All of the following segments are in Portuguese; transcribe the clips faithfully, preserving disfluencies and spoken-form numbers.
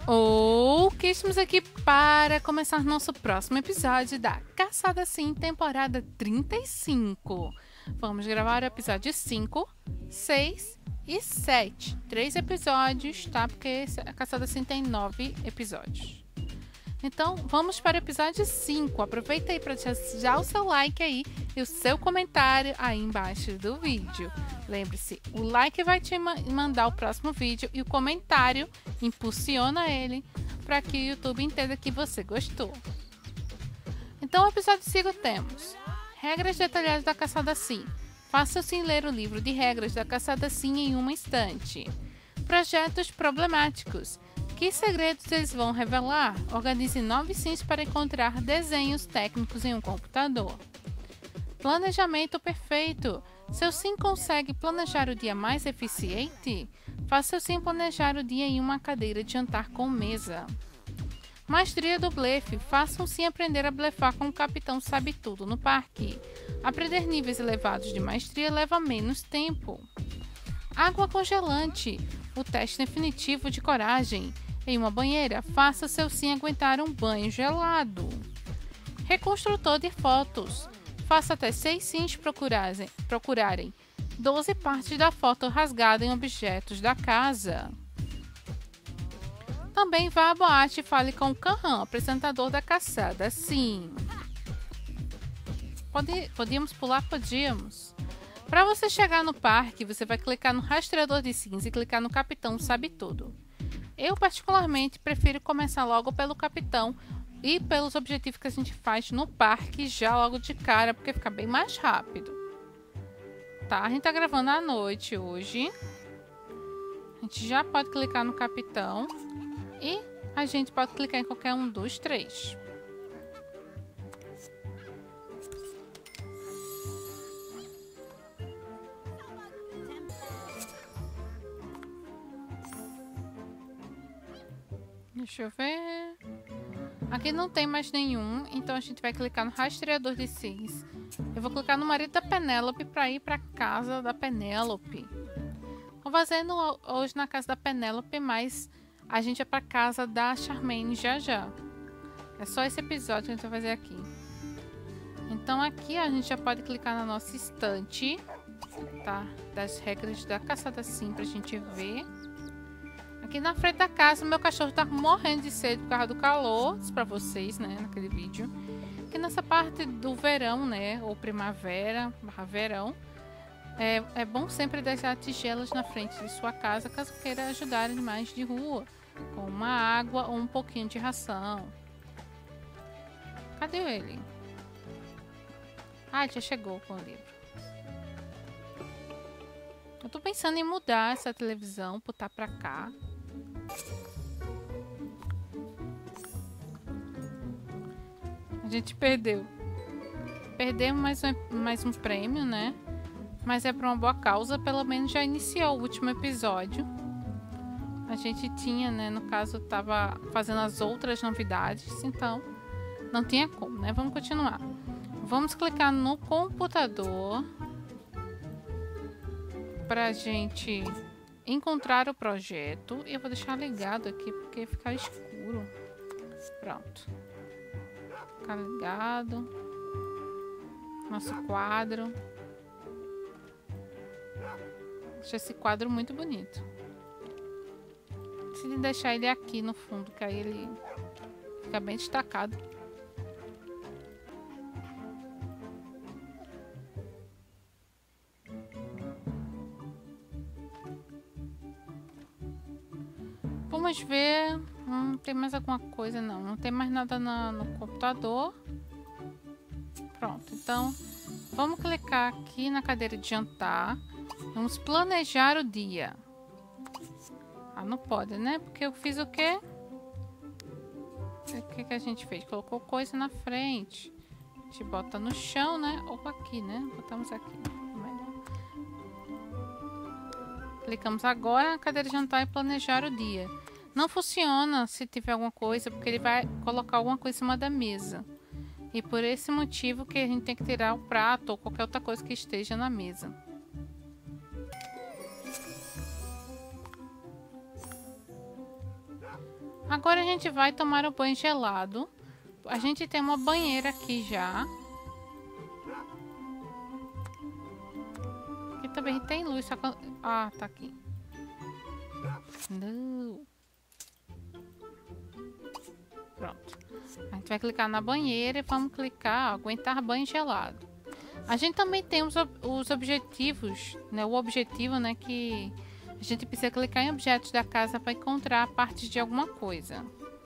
Ok, estamos aqui para começar nosso próximo episódio da Caçada Sim, temporada trinta e cinco. Vamos gravar o episódio cinco, seis e sete. Três episódios, tá? Porque a Caçada Sim tem nove episódios. Então, vamos para o episódio cinco. Aproveita aí para deixar já o seu like aí e o seu comentário aí embaixo do vídeo. Lembre-se, o like vai te mandar o próximo vídeo e o comentário impulsiona ele para que o YouTube entenda que você gostou. Então, no episódio cinco temos regras detalhadas da Caçada Sim. Faça sim ler o livro de regras da Caçada Sim em um instante. Projetos problemáticos. Que segredos eles vão revelar? Organize nove sims para encontrar desenhos técnicos em um computador. Planejamento perfeito. Seu sim consegue planejar o dia mais eficiente? Faça seu sim planejar o dia em uma cadeira de jantar com mesa. Maestria do blefe. Faça um sim aprender a blefar com o capitão sabe tudo no parque. Aprender níveis elevados de maestria leva menos tempo. Água congelante. O teste definitivo de coragem. Em uma banheira, faça seu sim aguentar um banho gelado. Reconstrutor de fotos. Faça até seis sims procurarem, procurarem doze partes da foto rasgada em objetos da casa. Também vá à boate e fale com o Kanhan, apresentador da Caçada Sim. Pode, podíamos pular? Podíamos. Para você chegar no parque, você vai clicar no rastreador de sims e clicar no Capitão Sabe Tudo. Eu, particularmente, prefiro começar logo pelo capitão e pelos objetivos que a gente faz no parque já logo de cara, porque fica bem mais rápido. Tá, a gente tá gravando à noite hoje. A gente já pode clicar no capitão e a gente pode clicar em qualquer um dos três. Deixa eu ver. Aqui não tem mais nenhum, então a gente vai clicar no rastreador de sims. Eu vou clicar no marido da Penélope para ir para casa da Penélope. Tô fazendo hoje na casa da Penélope, mas a gente é para casa da Charmaine já já. É só esse episódio que a gente vai fazer aqui. Então aqui a gente já pode clicar na nossa estante, tá? Das regras da Caçada Sim pra gente ver. Aqui na frente da casa, meu cachorro tá morrendo de sede por causa do calor. Isso pra vocês, né? Naquele vídeo. Aqui nessa parte do verão, né? Ou primavera, barra verão. É, é bom sempre deixar tigelas na frente de sua casa, caso queira ajudar animais de rua. Com uma água ou um pouquinho de ração. Cadê ele? Ah, já chegou com o livro. Eu tô pensando em mudar essa televisão, botar pra cá. A gente perdeu. Perdemos mais um, mais um prêmio, né? Mas é por uma boa causa. Pelo menos já iniciou o último episódio. A gente tinha, né? No caso, tava fazendo as outras novidades. Então, não tinha como, né? Vamos continuar. Vamos clicar no computador. Pra gente encontrar o projeto. Eu vou deixar ligado aqui porque fica escuro. Pronto. Ficar ligado. Nosso quadro. Deixa esse quadro muito bonito. Se deixar ele aqui no fundo, que aí ele fica bem destacado. Vamos ver. Hum, tem mais alguma coisa? Não, não tem mais nada na, no computador. Pronto, então vamos clicar aqui na cadeira de jantar. Vamos planejar o dia. Ah, não pode, né? Porque eu fiz o quê? O que, que a gente fez? Colocou coisa na frente. A gente bota no chão, né? Ou aqui, né? Botamos aqui. Clicamos agora na cadeira de jantar e planejar o dia. Não funciona se tiver alguma coisa, porque ele vai colocar alguma coisa em cima da mesa. E por esse motivo que a gente tem que tirar o prato ou qualquer outra coisa que esteja na mesa. Agora a gente vai tomar o banho gelado. A gente tem uma banheira aqui já. Aqui também tem luz, só que... Ah, tá aqui. Não. Pronto. A gente vai clicar na banheira e vamos clicar, ó, aguentar banho gelado. A gente também tem os, ob os objetivos, né? O objetivo, né? Que a gente precisa clicar em objetos da casa para encontrar partes de alguma coisa.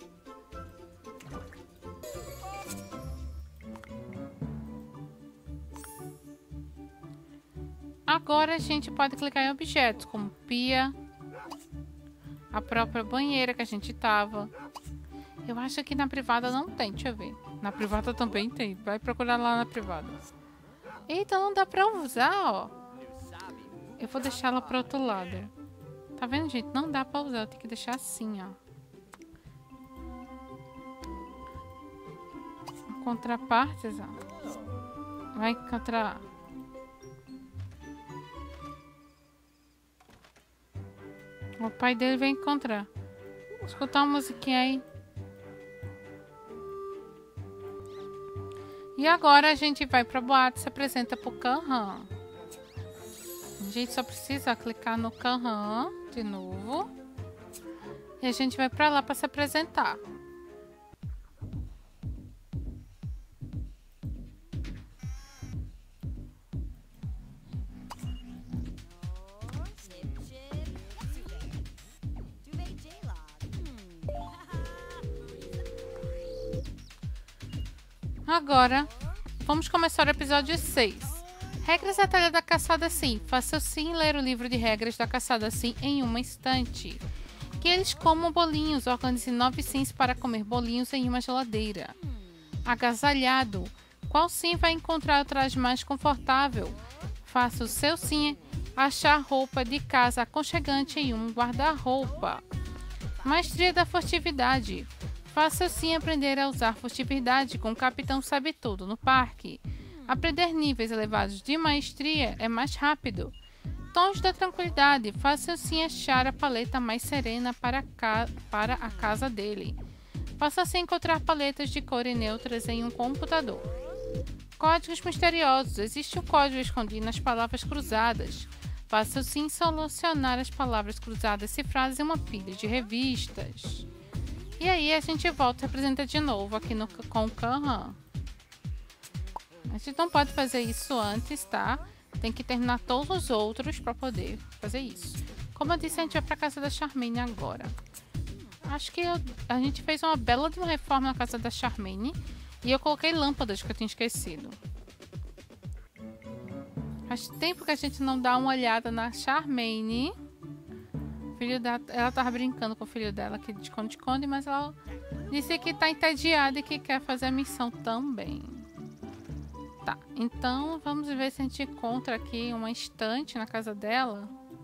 Agora a gente pode clicar em objetos como pia, a própria banheira que a gente tava. Eu acho que na privada não tem, deixa eu ver. Na privada também tem, vai procurar lá na privada. Eita, não dá pra usar, ó. Eu vou deixar ela pro outro lado. Tá vendo, gente? Não dá pra usar, eu tenho que deixar assim, ó. Encontrar partes, ó. Vai encontrar... O pai dele vai encontrar. Vou escutar uma musiquinha aí. E agora a gente vai pra boate e se apresenta pro Kanhan. A gente só precisa clicar no Kanhan de novo. E a gente vai pra lá pra se apresentar. Agora, vamos começar o episódio seis. Regras da Talha da Caçada Sim. Faça sim ler o livro de regras da Caçada Sim em uma instante. Que eles comam bolinhos. Organize nove sims para comer bolinhos em uma geladeira. Agasalhado. Qual sim vai encontrar o traje mais confortável? Faça o seu sim achar roupa de casa aconchegante em um guarda-roupa. Maestria da furtividade. Faça sim aprender a usar furtividade com o Capitão Sabe Tudo no parque. Aprender níveis elevados de maestria é mais rápido. Tons da tranquilidade. Faça sim achar a paleta mais serena para, ca... para a casa dele. Faça sim encontrar paletas de cores neutras em um computador. Códigos misteriosos. Existe um código escondido nas palavras cruzadas. Faça sim solucionar as palavras cruzadas cifradas em uma pilha de revistas. E aí a gente volta e apresenta de novo aqui no, com o Kanhan. A gente não pode fazer isso antes, tá? Tem que terminar todos os outros para poder fazer isso. Como eu disse, a gente vai para casa da Charmaine agora. Acho que eu, a gente fez uma bela de uma reforma na casa da Charmaine. E eu coloquei lâmpadas que eu tinha esquecido. Faz tempo que a gente não dá uma olhada na Charmaine. Filho da, ela tava brincando com o filho dela aqui de esconde-esconde, mas ela disse que tá entediada e que quer fazer a missão também. Tá, então vamos ver se a gente encontra aqui uma estante na casa dela.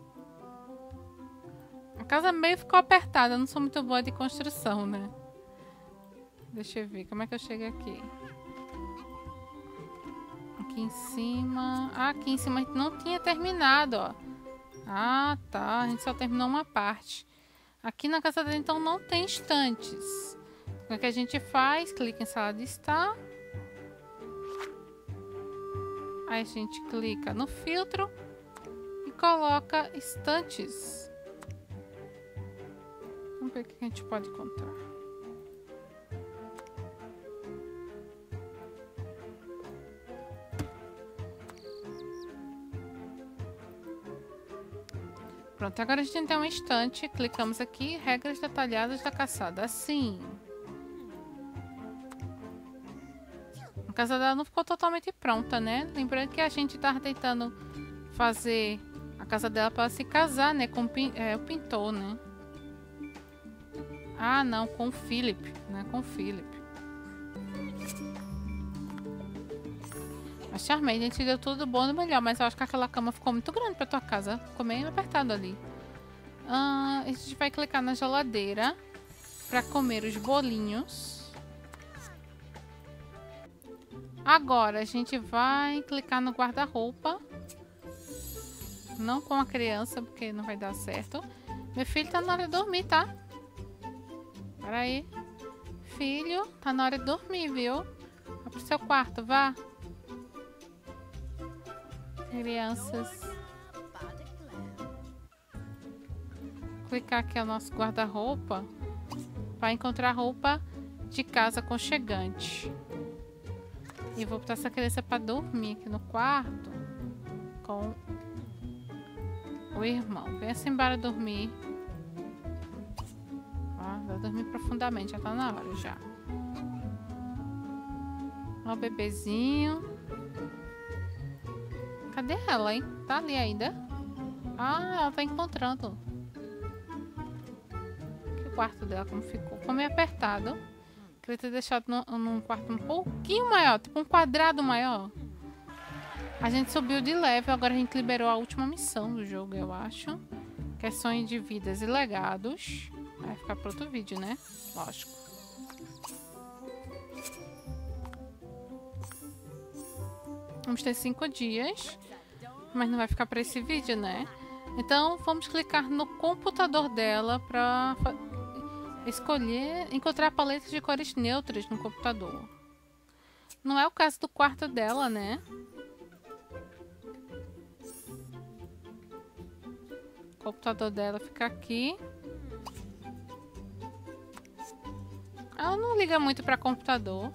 A casa meio ficou apertada, eu não sou muito boa de construção, né? Deixa eu ver, como é que eu chego aqui? Aqui em cima... Ah, aqui em cima a gente não tinha terminado, ó. Ah, tá. A gente só terminou uma parte. Aqui na casa dele, então, não tem estantes. O que a gente faz? Clica em sala de estar. Aí a gente clica no filtro e coloca estantes. Vamos ver o que a gente pode encontrar. Pronto, agora a gente tem uma estante. Clicamos aqui, regras detalhadas da caçada. Assim. A casa dela não ficou totalmente pronta, né? Lembrando que a gente tava tentando fazer a casa dela para se casar, né? Com é, o pintor, né? Ah, não, com o Philip, né? Com o Philip. A Charmaine, a gente deu tudo bom e melhor, mas eu acho que aquela cama ficou muito grande pra tua casa. Ficou meio apertado ali. Ah, a gente vai clicar na geladeira pra comer os bolinhos. Agora a gente vai clicar no guarda-roupa. Não com a criança, porque não vai dar certo. Meu filho tá na hora de dormir, tá? Para vai. Filho, tá na hora de dormir, viu? Vá pro seu quarto, vá. Crianças. Clicar aqui no nosso guarda-roupa para encontrar roupa de casa aconchegante. E vou botar essa criança para dormir aqui no quarto com o irmão. Venha-se embora dormir. Ó, vai dormir profundamente, já tá na hora já. Ó o bebezinho. Cadê ela, hein? Tá ali ainda? Ah, ela tá encontrando. Que o quarto dela como ficou? Ficou meio apertado. Queria ter deixado no, num quarto um pouquinho maior, tipo um quadrado maior. A gente subiu de level, agora a gente liberou a última missão do jogo, eu acho. Que é sonho de vidas e legados. Vai ficar para outro vídeo, né? Lógico. Vamos ter cinco dias. Mas não vai ficar para esse vídeo, né? Então, vamos clicar no computador dela para escolher, encontrar paletas de cores neutras no computador. Não é o caso do quarto dela, né? O computador dela fica aqui. Ela não liga muito para computador.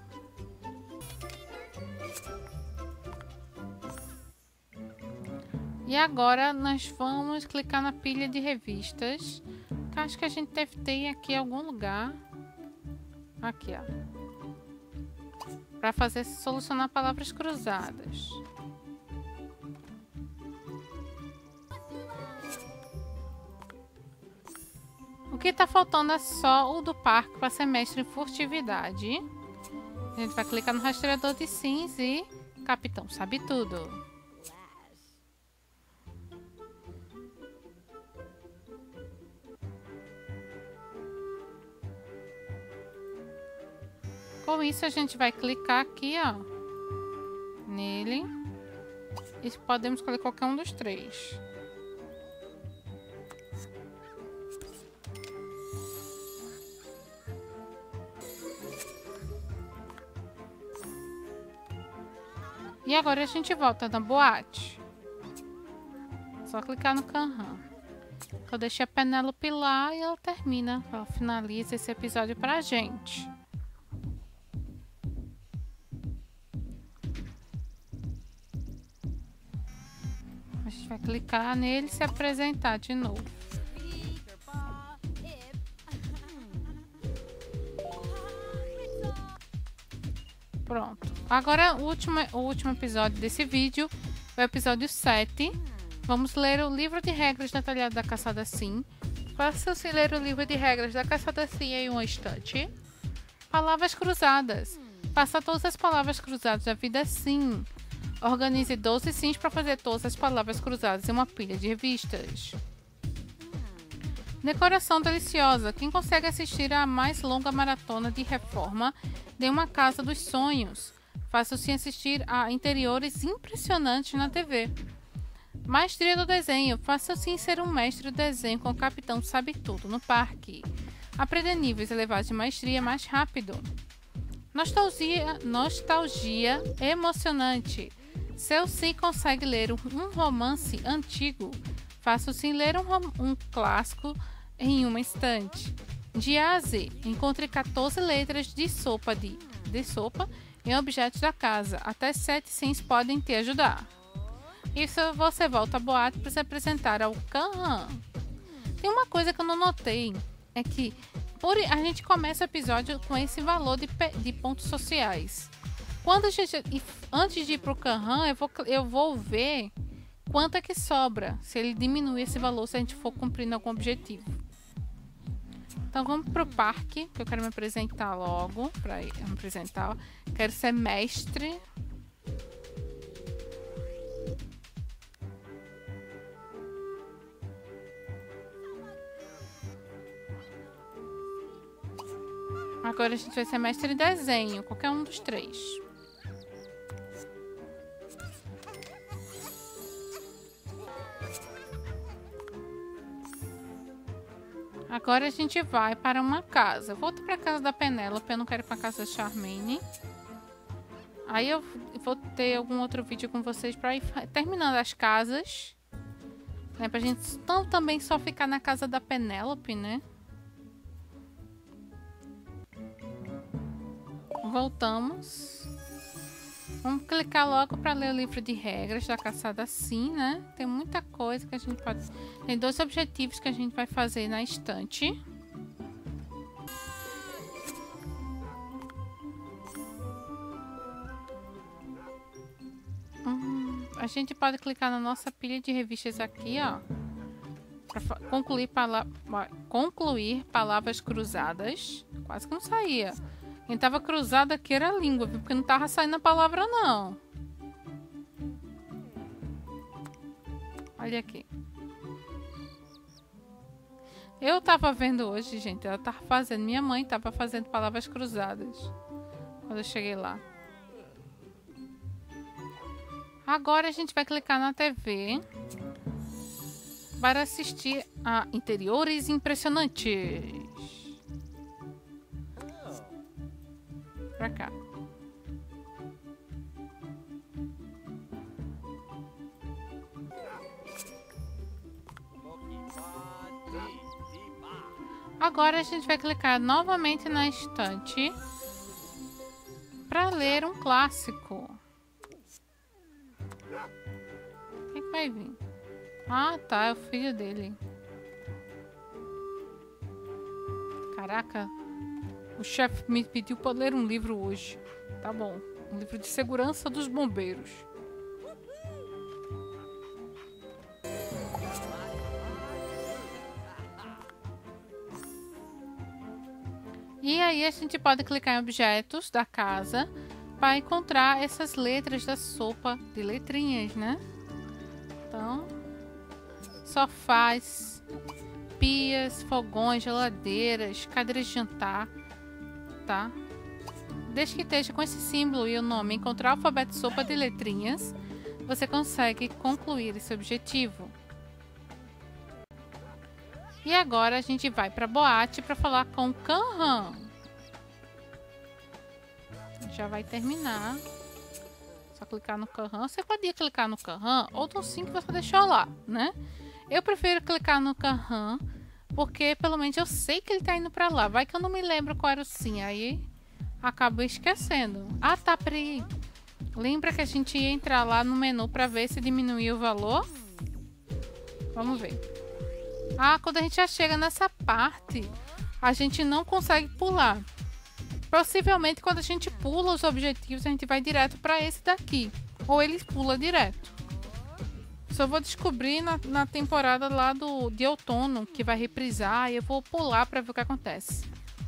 E agora nós vamos clicar na pilha de revistas. Que acho que a gente deve ter aqui em algum lugar. Aqui, ó. Para fazer solucionar palavras cruzadas. O que tá faltando é só o do parque para ser mestre em furtividade. A gente vai clicar no rastreador de sims e Capitão sabe tudo. Com isso, a gente vai clicar aqui, ó, nele. E podemos escolher qualquer um dos três. E agora a gente volta na boate. Só clicar no Canham. Eu deixei a Penélope lá e ela termina. Ela finaliza esse episódio pra gente. A gente vai clicar nele e se apresentar de novo. Pronto. Agora o último, o último episódio desse vídeo é o episódio sete. Vamos ler o livro de regras detalhado da Caçada Sim. Faça-se ler o livro de regras da Caçada Sim em uma estante. Palavras cruzadas. Faça todas as palavras cruzadas da vida Sim. Organize doze sims para fazer todas as palavras cruzadas em uma pilha de revistas. Decoração deliciosa. Quem consegue assistir à mais longa maratona de reforma de uma casa dos sonhos? Faça o sim assistir a interiores impressionantes na T V. Maestria do desenho. Faça o sim ser um mestre do desenho com o Capitão Sabe Tudo no parque. Aprenda níveis elevados de maestria mais rápido. Nostalgia, nostalgia emocionante. Seu sim consegue ler um romance antigo. Faça o sim ler um, um clássico em uma estante. De A a Z, encontre quatorze letras de sopa, de, de sopa em objetos da casa. Até sete sims podem te ajudar. Isso você volta à boate para se apresentar ao Canham. Tem uma coisa que eu não notei. É que por, a gente começa o episódio com esse valor de, de pontos sociais. Quando a gente, antes de ir para o Canham, eu vou, eu vou ver quanto é que sobra. Se ele diminuir esse valor, se a gente for cumprindo algum objetivo. Então vamos pro parque, que eu quero me apresentar logo. Para me apresentar. Quero ser mestre. Agora a gente vai ser mestre em desenho, qualquer um dos três. Agora a gente vai para uma casa. Volto para a casa da Penélope, eu não quero ir para a casa da Charmaine. Aí eu vou ter algum outro vídeo com vocês para ir terminando as casas. Né, pra gente não também só ficar na casa da Penélope, né? Voltamos. Vamos clicar logo para ler o livro de regras da caçada sim, né? Tem muita coisa que a gente pode... Tem dois objetivos que a gente vai fazer na estante. Hum, a gente pode clicar na nossa pilha de revistas aqui, ó. Para concluir, pala... concluir palavras cruzadas. Quase que não saía. Quem tava cruzado aqui era a língua, viu? Porque não tava saindo a palavra, não. Olha aqui. Eu tava vendo hoje, gente. Ela tava fazendo. Minha mãe tava fazendo palavras cruzadas. Quando eu cheguei lá. Agora a gente vai clicar na T V. Para assistir a Interiores Impressionantes. Pra cá. Agora a gente vai clicar novamente na estante para ler um clássico. Quem que vai vir? Ah, tá, é o filho dele. Caraca. O chefe me pediu para ler um livro hoje. Tá bom. Um livro de segurança dos bombeiros. E aí a gente pode clicar em objetos da casa para encontrar essas letras da sopa de letrinhas, né? Então, sofás, pias, fogões, geladeiras, cadeiras de jantar. Tá? Desde que esteja com esse símbolo e o nome encontrar o alfabeto sopa de letrinhas, você consegue concluir esse objetivo. E agora a gente vai para a boate para falar com o Kanhan. Já vai terminar. Só clicar no Kanhan. Você pode clicar no Kanhan ou no sim que você deixou lá, né? Eu prefiro clicar no Kanhan. Porque pelo menos eu sei que ele tá indo pra lá. Vai que eu não me lembro qual era o sim. Aí acabo esquecendo. Ah, tá, peraí. Lembra que a gente ia entrar lá no menu pra ver se diminuía o valor? Vamos ver. Ah, quando a gente já chega nessa parte, a gente não consegue pular. Possivelmente quando a gente pula os objetivos, a gente vai direto pra esse daqui. Ou ele pula direto. Só vou descobrir na, na temporada lá do, de outono, que vai reprisar, e eu vou pular para ver o que acontece.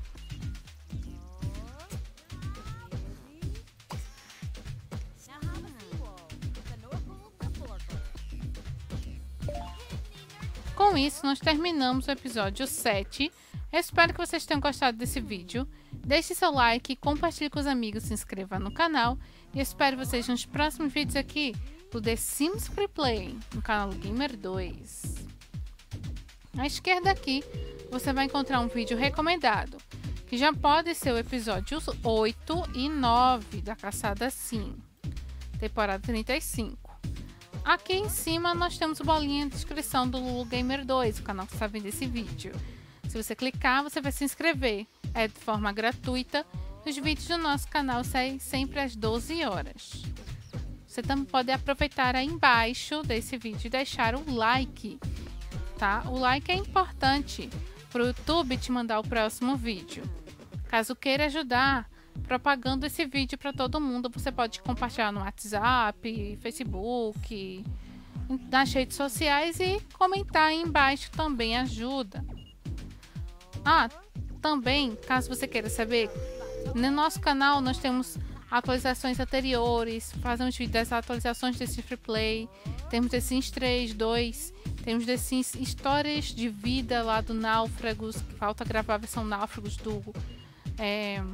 Com isso, nós terminamos o episódio sete. Eu espero que vocês tenham gostado desse vídeo. Deixe seu like, compartilhe com os amigos, se inscreva no canal. E eu espero vocês nos próximos vídeos aqui do The Sims Free Play, no canal Gamer dois. À esquerda aqui, você vai encontrar um vídeo recomendado, que já pode ser o episódio oito e nove da Caçada Sim, temporada trinta e cinco. Aqui em cima nós temos bolinha de inscrição do Lulu Gamer dois, o canal que está vendo esse vídeo. Se você clicar, você vai se inscrever. É de forma gratuita. Os vídeos do nosso canal saem sempre às doze horas. Você também pode aproveitar aí embaixo desse vídeo e deixar o like, tá? O like é importante para o YouTube te mandar o próximo vídeo. Caso queira ajudar propagando esse vídeo para todo mundo, você pode compartilhar no WhatsApp, Facebook, nas redes sociais e comentar aí embaixo também ajuda. Ah, também, caso você queira saber, no nosso canal nós temos atualizações anteriores, fazemos vídeos das atualizações desse Free Play, temos The Sims três, dois, temos The Sims Histórias de Vida lá do Náufragos, que falta gravar a versão Náufragos do, é,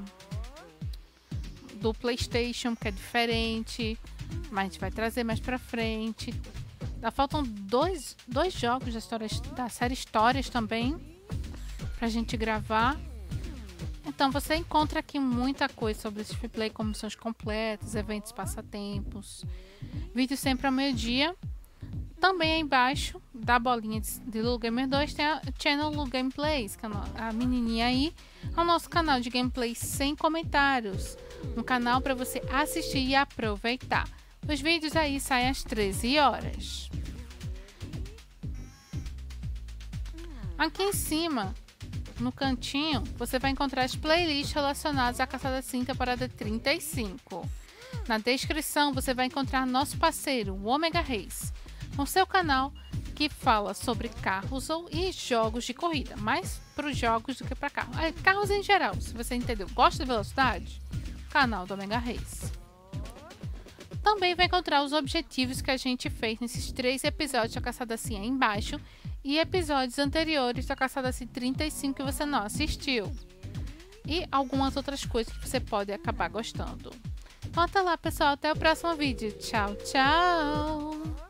do PlayStation, que é diferente, mas a gente vai trazer mais pra frente. Faltam dois, dois jogos da, história, da série Histórias também pra gente gravar. Então você encontra aqui muita coisa sobre o Free Play, como missões completas, eventos, passatempos, vídeos sempre ao meio-dia. Também aí embaixo da bolinha de Lulu Gamer dois tem a Channel Lulu Gameplays, que é a menininha aí, é o nosso canal de gameplays sem comentários, um canal para você assistir e aproveitar. Os vídeos aí saem às treze horas. Aqui em cima, no cantinho, você vai encontrar as playlists relacionadas à Caçada Sim temporada trinta e cinco. Na descrição você vai encontrar nosso parceiro, o Omega Race, com seu canal que fala sobre carros ou e jogos de corrida, mais para os jogos do que para carros. É, carros em geral, se você entendeu, gosta de velocidade? Canal do Omega Race. Também vai encontrar os objetivos que a gente fez nesses três episódios da Caçada Sim aí embaixo e episódios anteriores da Caçada Sim trinta e cinco que você não assistiu. E algumas outras coisas que você pode acabar gostando. Então até lá, pessoal. Até o próximo vídeo. Tchau, tchau!